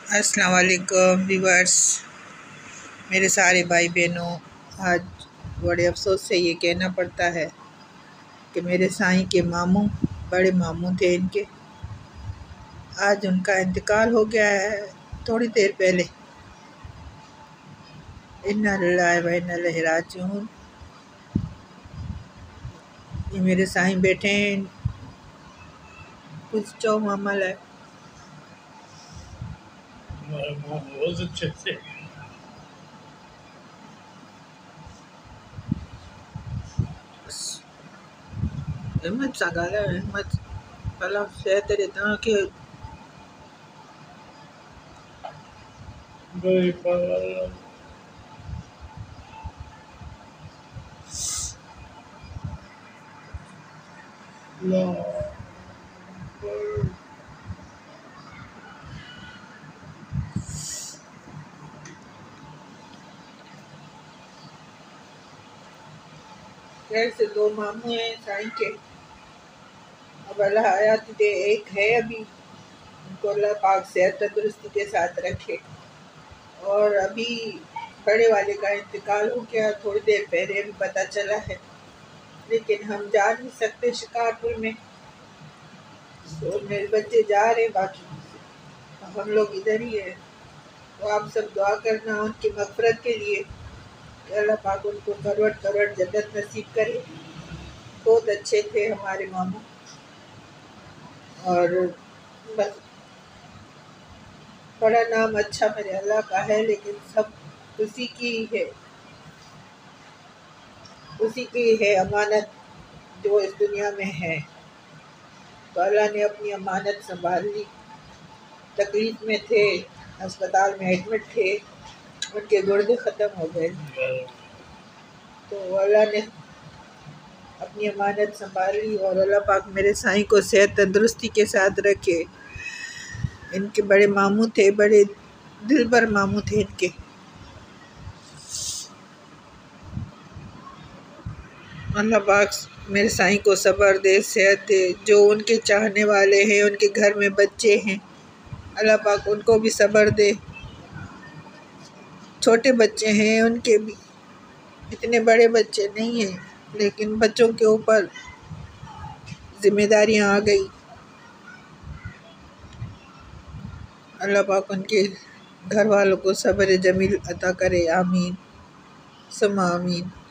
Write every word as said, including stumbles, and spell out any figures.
अस्सलाम वालेकुम व्यूअर्स, मेरे सारे भाई बहनों, आज बड़े अफसोस से ये कहना पड़ता है कि मेरे साईं के मामू, बड़े मामू थे इनके, आज उनका इंतकाल हो गया है थोड़ी देर पहले। इन्ना लिल्लाहि व इन्ना इलैहि राजिऊन। ये मेरे साईं बैठे हैं, कुछ चौ मामल है। बहुत अच्छे से हिम्मत सां ॻाल्हायो, हिम्मत भला सिहत ॾे तव्हांखे। खैर से दो मामू हैं साईं के, अब अल्लाह हयात दे, एक है अभी, उनको अल्लाह पाक सेहत तंदुरुस्ती के साथ रखे। और अभी बड़े वाले का इंतकाल हो गया थोड़ी देर पहले, अभी पता चला है, लेकिन हम जा नहीं सकते शिकारपुर में, तो मेरे बच्चे जा रहे, बाकी हम लोग इधर ही है। तो आप सब दुआ करना उनकी मग़फ़िरत के लिए कि अल्लाह पाक उनको करवट करवट जन्नत नसीब करे। बहुत अच्छे थे हमारे मामू, और बस बड़ा नाम अच्छा मेरे अल्लाह का है, लेकिन सब उसी की है, उसी की है अमानत जो इस दुनिया में है। तो अल्लाह ने अपनी अमानत संभाल ली। तकलीफ में थे, अस्पताल में एडमिट थे, उनके गुर्दे ख़त्म हो गए, तो अल्लाह ने अपनी अमानत संभाल ली। और अल्लाह पाक मेरे साईं को सेहत तंदुरुस्ती के साथ रखे। इनके बड़े मामू थे, बड़े दिलबर मामू थे इनके। अल्लाह पाक मेरे साईं को सब्र दे, सेहत दे। जो उनके चाहने वाले हैं, उनके घर में बच्चे हैं, अल्लाह पाक उनको भी सब्र दे। छोटे बच्चे हैं उनके भी, इतने बड़े बच्चे नहीं हैं, लेकिन बच्चों के ऊपर जिम्मेदारियां आ गई। अल्लाह पाक उनके घर वालों को सब्र जमील अता करे। आमीन सुम्मा आमीन।